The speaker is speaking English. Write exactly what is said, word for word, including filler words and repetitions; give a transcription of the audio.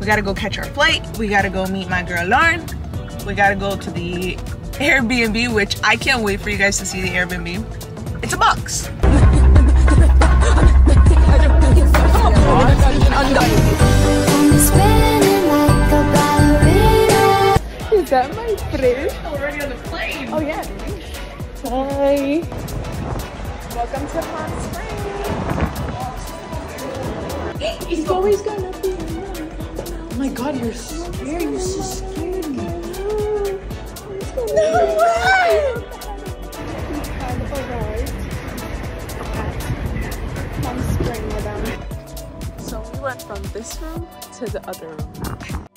We gotta go catch our flight. We gotta go meet my girl Lauren. We gotta go to the Airbnb, which I can't wait for you guys to see the Airbnb. It's a box. Is that my friend? We're already on the plane. Oh yeah. Hi. Welcome to Palm Springs. He's always gonna be alone. Oh my god, you're scared. You're so scared. No way! We have arrived at Palm Springs, madam. So we went from this room to the other room.